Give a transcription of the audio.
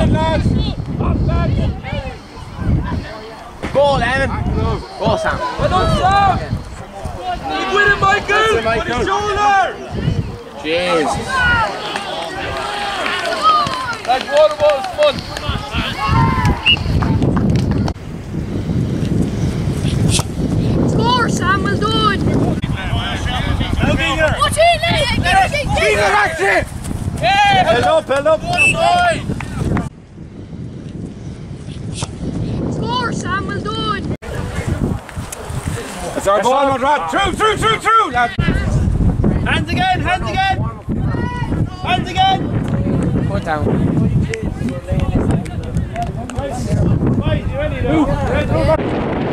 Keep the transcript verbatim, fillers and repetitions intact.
on, lads! Ball, Evan! Ball, Sam! Well done, Sam! Keep with it, Michael! Michael. On his shoulder! Jeez! That water ball is fun! Score, Sam, well done! Watch it, Lee! Keep it active! Yeah! Held up, held up! Score, Sam, well done! That's our ball, Mountrath! Through, through, through, through! Hands again, hands again! Hands again! Put down. Right, you ready now?